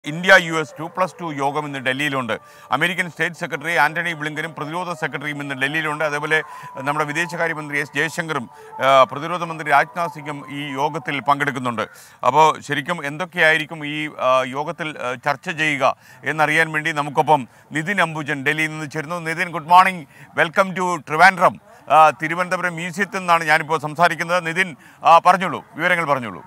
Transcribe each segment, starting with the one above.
India US 2+2 യോഗം ഇന്ന് ഡൽഹിയിലുണ്ട്. അമേരിക്കൻ സ്റ്റേറ്റ് സെക്രട്ടറി ആന്റണി ബ്ലിങ്കനും പ്രതിരോധ സെക്രട്ടറിയും ഇന്ന് ഡൽഹിയിലുണ്ട്. അതേപോലെ നമ്മുടെ വിദേശകാര്യമന്ത്രി എസ് ജയശങ്കറും പ്രതിരോധ മന്ത്രി രാജ്നാഥ് സിംഗും ഈ യോഗത്തിൽ പങ്കെടുക്കുന്നുണ്ട്. അപ്പോൾ ശരിക്കും എന്തൊക്കെയായിരിക്കും ഈ യോഗത്തിൽ ചർച്ച ചെയ്യുക എന്നറിയാൻ വേണ്ടി നമുക്കൊപ്പം നിതിൻ അംബുജൻ ഡൽഹിയിൽ നിന്ന് ചേരുന്നു. Nithin, good morning, welcome to Trivandrum. Thiruvananthapuram മ്യൂസിയത്തിൽ നിന്നാണ് ഞാനിപ്പോൾ സംസാരിക്കുന്നത്. നിതിൻ, പറഞ്ഞോളൂ, വിവരങ്ങൾ പറഞ്ഞോളൂ.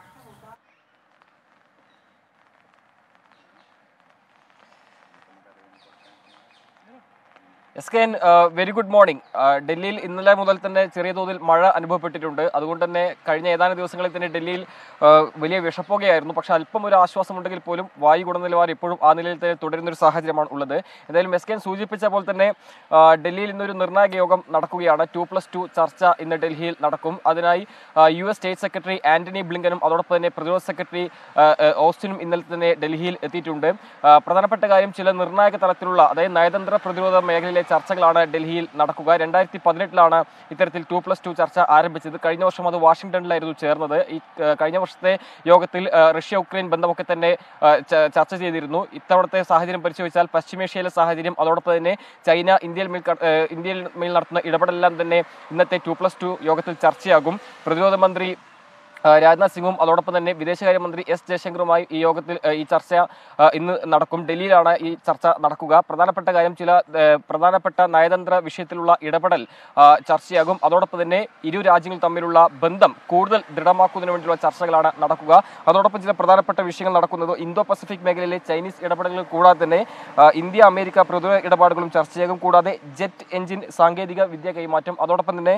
എസ്കെൻ, വെരി ഗുഡ് മോർണിംഗ്. ഡൽഹിയിൽ ഇന്നലെ മുതൽ തന്നെ ചെറിയ തോതിൽ മഴ അനുഭവപ്പെട്ടിട്ടുണ്ട്. അതുകൊണ്ട് തന്നെ കഴിഞ്ഞ ഏതാനും ദിവസങ്ങളിൽ തന്നെ ഡൽഹിയിൽ വലിയ വിഷപ്പുകയായിരുന്നു. പക്ഷേ അല്പം ഒരു ആശ്വാസമുണ്ടെങ്കിൽ പോലും വായു ഗുണനിലവാരം ഇപ്പോഴും ആ നിലയിൽ തന്നെ തുടരുന്നൊരു സാഹചര്യമാണ് ഉള്ളത്. എന്തായാലും എസ്കെൻ സൂചിപ്പിച്ച പോലെ തന്നെ ഡൽഹിയിൽ ഇന്നൊരു നിർണായക യോഗം നടക്കുകയാണ്. 2+2 ചർച്ച ഇന്ന് ഡൽഹിയിൽ നടക്കും. അതിനായി US സ്റ്റേറ്റ് സെക്രട്ടറി ആന്റണി ബ്ലിങ്കനും അതോടൊപ്പം തന്നെ പ്രതിരോധ സെക്രട്ടറി ഓസ്റ്റിനും ഇന്നലെ തന്നെ ഡൽഹിയിൽ എത്തിയിട്ടുണ്ട്. പ്രധാനപ്പെട്ട കാര്യം, ചില നിർണായക തലത്തിലുള്ള, അതായത് നയതന്ത്ര പ്രതിരോധ മേഖലയിലെ ചർച്ചകളാണ് ഡൽഹിയിൽ നടക്കുക. 2018 ഇത്തരത്തിൽ 2+2 ചർച്ച ആരംഭിച്ചത്. കഴിഞ്ഞ വർഷം അത് വാഷിംഗ്ടണിലായിരുന്നു ചേർന്നത്. ഈ കഴിഞ്ഞ വർഷത്തെ യോഗത്തിൽ റഷ്യ ഉക്രൈൻ ബന്ധമൊക്കെ തന്നെ ചർച്ച ചെയ്തിരുന്നു. ഇത്തവണത്തെ സാഹചര്യം പരിശോധിച്ചാൽ പശ്ചിമേഷ്യയിലെ സാഹചര്യം, അതോടൊപ്പം തന്നെ ചൈന ഇന്ത്യയിൽ മേൽ നടത്തുന്ന ഇടപെടലെല്ലാം തന്നെ ഇന്നത്തെ 2+2 യോഗത്തിൽ ചർച്ചയാകും. പ്രതിരോധ മന്ത്രി രാജ്നാഥ് സിംഗും അതോടൊപ്പം തന്നെ വിദേശകാര്യമന്ത്രി എസ് ജയശങ്കറുമായി ഈ ചർച്ച ഇന്ന് നടക്കും. ഡൽഹിയിലാണ് ഈ ചർച്ച നടക്കുക. പ്രധാനപ്പെട്ട കാര്യം, ചില പ്രധാനപ്പെട്ട നയതന്ത്ര വിഷയത്തിലുള്ള ഇടപെടൽ ചർച്ചയാകും. അതോടൊപ്പം തന്നെ ഇരു രാജ്യങ്ങൾ തമ്മിലുള്ള ബന്ധം കൂടുതൽ ദൃഢമാക്കുന്നതിന് വേണ്ടിയുള്ള ചർച്ചകളാണ് നടക്കുക. അതോടൊപ്പം ചില പ്രധാനപ്പെട്ട വിഷയങ്ങൾ നടക്കുന്നത് ഇന്തോ പസഫിക് മേഖലയിലെ ചൈനീസ് ഇടപെടലുകൾ കൂടാതെ തന്നെ ഇന്ത്യ അമേരിക്ക പ്രതിരോധ ഇടപാടുകളും ചർച്ചയാകും. കൂടാതെ ജെറ്റ് എഞ്ചിൻ സാങ്കേതിക വിദ്യ കൈമാറ്റം, അതോടൊപ്പം തന്നെ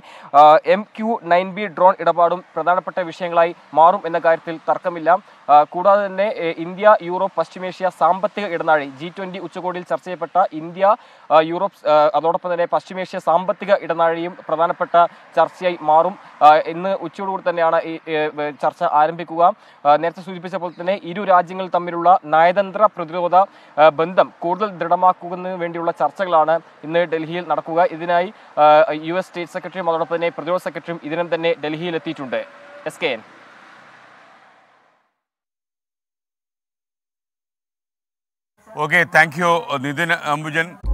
MQ-9B ഡ്രോൺ ഇടപാടും പ്രധാനപ്പെട്ട വിഷയങ്ങൾ മാറും എന്ന കാര്യത്തിൽ തർക്കമില്ല. കൂടാതെ തന്നെ ഇന്ത്യ യൂറോപ്പ് പശ്ചിമേഷ്യ സാമ്പത്തിക ഇടനാഴി G20 ഉച്ചകോടിയിൽ ചർച്ച ചെയ്യപ്പെട്ട ഇന്ത്യ യൂറോപ്പ് അതോടൊപ്പം തന്നെ പശ്ചിമേഷ്യ സാമ്പത്തിക ഇടനാഴിയും പ്രധാനപ്പെട്ട ചർച്ചയായി മാറും. ഇന്ന് ഉച്ചയോടുകൂടി തന്നെയാണ് ഈ ചർച്ച ആരംഭിക്കുക. നേരത്തെ സൂചിപ്പിച്ച പോലെ തന്നെ ഇരു രാജ്യങ്ങൾ തമ്മിലുള്ള നയതന്ത്ര പ്രതിരോധ ബന്ധം കൂടുതൽ ദൃഢമാക്കുന്നതിന് വേണ്ടിയുള്ള ചർച്ചകളാണ് ഇന്ന് ഡൽഹിയിൽ നടക്കുക. ഇതിനായി US സ്റ്റേറ്റ് സെക്രട്ടറിയും അതോടൊപ്പം തന്നെ പ്രതിരോധ സെക്രട്ടറിയും ഇതിനും തന്നെ ഡൽഹിയിൽ എത്തിയിട്ടുണ്ട്. SKN. Okay, thank you, Nidhin Ambujan.